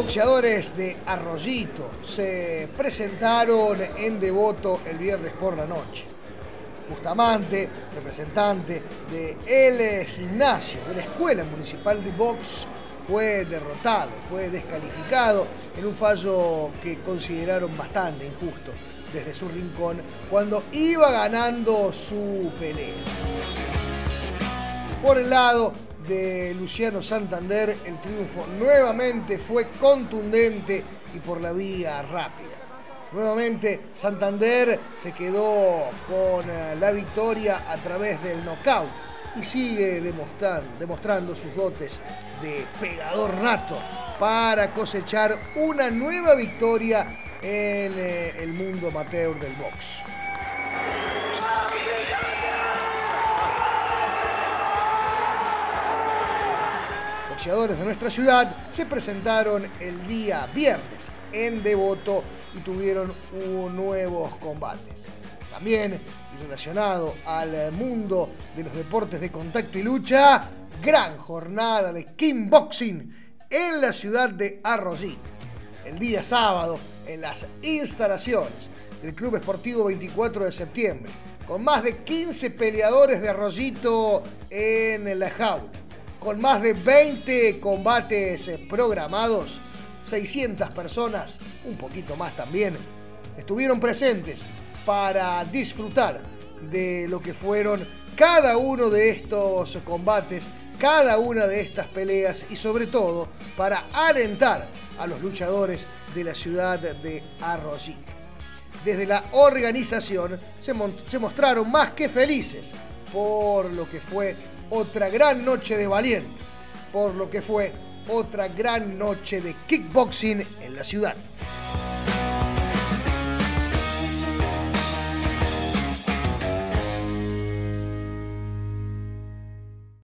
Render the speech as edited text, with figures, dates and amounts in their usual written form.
Boxeadores de Arroyito se presentaron en Devoto el viernes por la noche. Bustamante, representante del gimnasio de la Escuela Municipal de Box, fue derrotado, fue descalificado en un fallo que consideraron bastante injusto desde su rincón cuando iba ganando su pelea. Por el lado de Luciano Santander, el triunfo nuevamente fue contundente y por la vía rápida. Nuevamente Santander se quedó con la victoria a través del knockout y sigue demostrando sus dotes de pegador nato para cosechar una nueva victoria en el mundo amateur del box. Boxeadores de nuestra ciudad se presentaron el día viernes en Devoto y tuvieron nuevos combates. También, y relacionado al mundo de los deportes de contacto y lucha, gran jornada de kickboxing en la ciudad de Arroyito. El día sábado, en las instalaciones del Club Esportivo 24 de septiembre, con más de 15 peleadores de Arroyito en la jaula, con más de 20 combates programados, 600 personas, un poquito más también, estuvieron presentes para disfrutar de lo que fueron cada uno de estos combates, cada una de estas peleas y sobre todo para alentar a los luchadores de la ciudad de Arroyito. Desde la organización se mostraron más que felices por lo que fue otra gran noche de valiente, por lo que fue otra gran noche de kickboxing en la ciudad.